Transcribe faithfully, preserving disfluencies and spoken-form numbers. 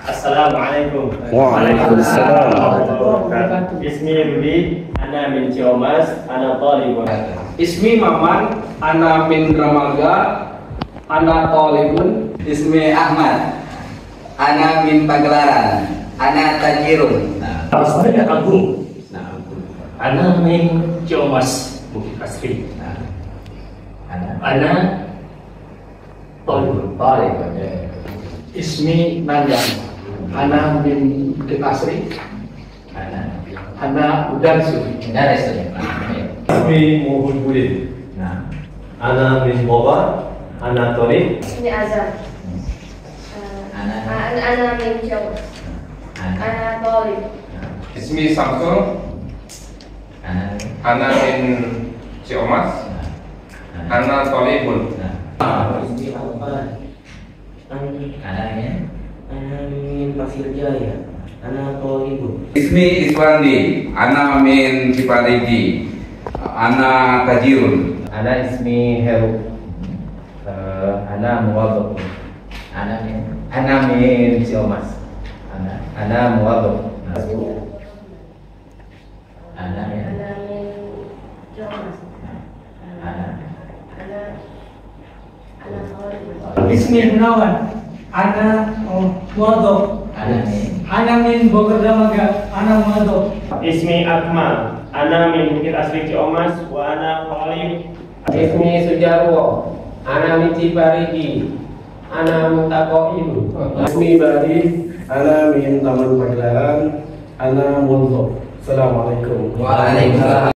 Assalamualaikum. Waalaikumsalam. Ismi Rudi, ana min Ciamas, ana talibun. Ismi Maman, ana min Ramaga, ana talibun. Ismi Ahmad, ana min Pagelaran, ana tajirun. Ismi Agung, ana min Ciamas, Bukit Asri. Ana talibun. Ismi Nandang, ana min Bukit Asri, ana Udarsu. Ismi Muhud Budin. Ana min Boba, ana Torib. Ismi Azam. Ana ana min Ciamas. Ana talib. Ismi Samsul, ana min Ciamas, ana talibun. Ismi Alfan, ana min Pasir Jaya, ana talibun. Ismi Iswandi, ana min Cipadigi, ana tajirun. Ana ismi Heru, uh, ana muwadhab. Ana min ana min Ciamas. Ana ana muwadhab. Ana min Ana min Ciamas. ana Ana ana talib. Ismi Gunawan, ana muwadhab. ana min Ana min Bogor Damaga, ana muwadhab. Ismi Akmal, ana min Bukit Asri Ciamas, wa ana talib. Ismi Sujarwo, ana min Ciparigi, ana mutaqoim. Ismi Badi, ana min Taman Pagelaran, ana muwadhab. Assalamualaikum. Waalaikumsalam.